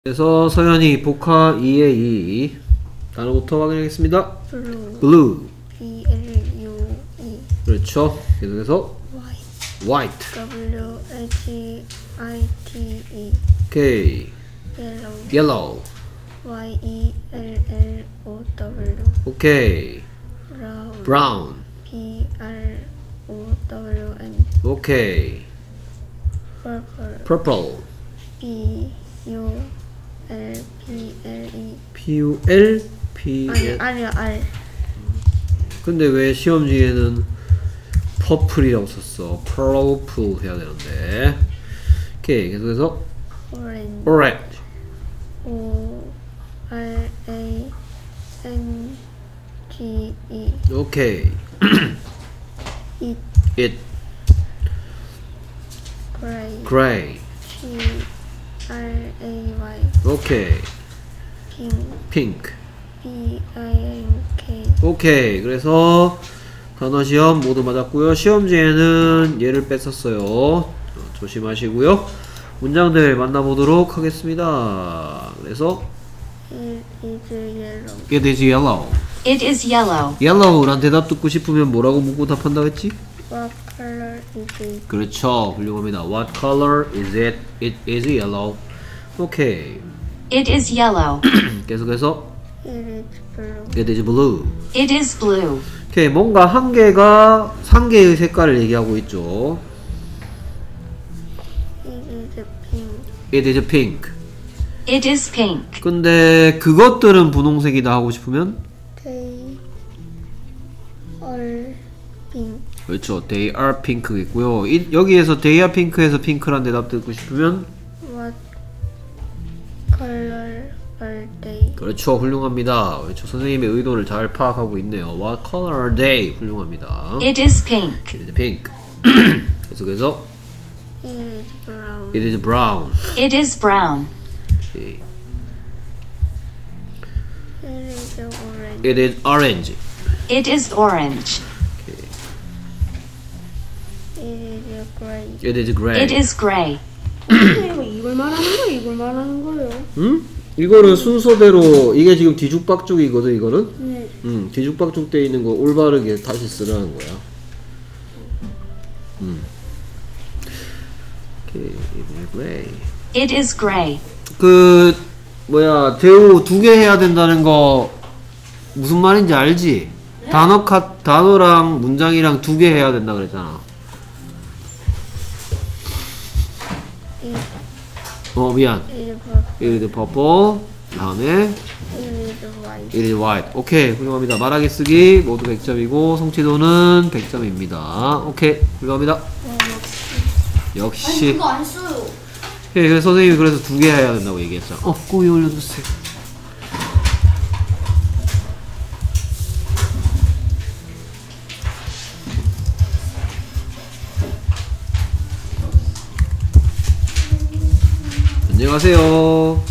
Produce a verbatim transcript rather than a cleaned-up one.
그래서 서현이 복화 이에 이 단어부터 확인하겠습니다. blue, blue. B L U E. 그렇죠. 계속해서 white, white. W H I T E. 오케이. yellow, yellow. Y E L L O W. 오케이. brown, brown. P R O W N. 오케이. purple, purple. B U L P L E. P U L P 아니 L. R이야 R. 근데 왜 시험지에는 purple이라고 썼어? purple 해야 되는데. 오케이. 계속해서 orange, orange. O R A N G E. 오케이. it, it. gray, gray. G R A Y. 오케이. pink, pink. B I N K. 오케이. 그래서 단어 시험 모두 맞았고요. 시험지에는 얘를 뺐었어요. 어, 조심하시고요. 문장들 만나보도록 하겠습니다. 그래서 It is yellow. It is yellow. It is yellow. yellow란 대답 듣고 싶으면 뭐라고 묻고 답한다고 했지? What color is it? 그렇죠. 훌륭합니다. What color is it? It is yellow. 오케이. It is yellow. 계속해서 It is blue. It is blue. It is blue. 오케이. 뭔가 한 개가 한 개의 색깔을 얘기하고 있죠. It is pink. It is pink. It is pink. 근데 그것들은 분홍색이다 하고 싶으면 They are pink. 그렇죠. They are pink겠고요. 이, 여기에서 they are pink에서 pink란 대답 듣고 싶으면 What color are they? 그렇죠. 훌륭합니다. 그렇죠. 선생님의 의도를 잘 파악하고 있네요. What color are they? 훌륭합니다. It is pink. It is pink. 계속해서 It is brown. It is brown. It is brown. 오케이. It is orange. It is orange. It is orange. 오케이. It is gray. It is gray. It is gray. 이거 이걸 말하는 거예요? 이걸 말하는 거예요? 응? 이거는 순서대로 이게 지금 뒤죽박죽이거든. 이거는. 네. 응. 뒤죽박죽 돼 있는 거 올바르게 다시 쓰라는 거야. 음. 오케이. It is gray. It is gray. 그 뭐야 대우 두 개 해야 된다는 거 무슨 말인지 알지? 단어 카 단어랑 문장이랑 두 개 해야 된다 그랬잖아. It, 어 미안. it is purple. It is purple. 다음에 It is white. It is white. 오케이 훌륭합니다. 말하기 쓰기 모두 백 점이고 성취도는 백 점입니다. 오케이 훌륭합니다. 역시. 이거 안 써요. 예, 그래서 선생님이 그래서 두 개 해야 된다고 얘기했잖아. 어, 꼬리 올려주세요. 안녕하세요.